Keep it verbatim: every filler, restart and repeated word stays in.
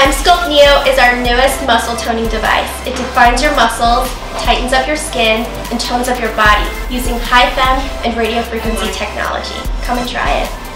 Sculpting Neo is our newest muscle toning device. It defines your muscles, tightens up your skin, and tones up your body using high fem and radio frequency technology. Come and try it.